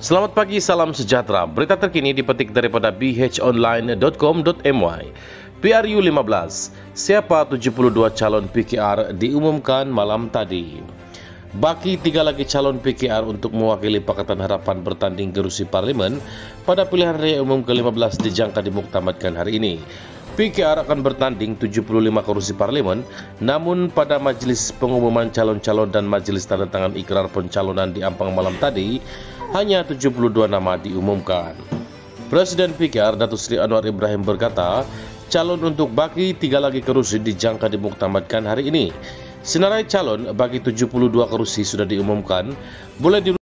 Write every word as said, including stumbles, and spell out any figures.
Selamat pagi, salam sejahtera. Berita terkini dipetik daripada b h online dot com dot my. P R U lima belas, siapa tujuh puluh dua calon P K R diumumkan malam tadi. Baki tiga lagi calon P K R untuk mewakili Pakatan Harapan bertanding kerusi parlemen pada pilihan raya umum ke lima belas dijangka dimuktamadkan hari ini. P K R akan bertanding tujuh puluh lima kursi parlemen, namun pada majelis pengumuman calon-calon dan majelis tanda tangan ikrar pencalonan di Ampang malam tadi, hanya tujuh puluh dua nama diumumkan. Presiden P K R Datuk Seri Anwar Ibrahim berkata, calon untuk baki tiga lagi kursi dijangka dimuktamadkan hari ini. Senarai calon bagi tujuh puluh dua kursi sudah diumumkan, boleh di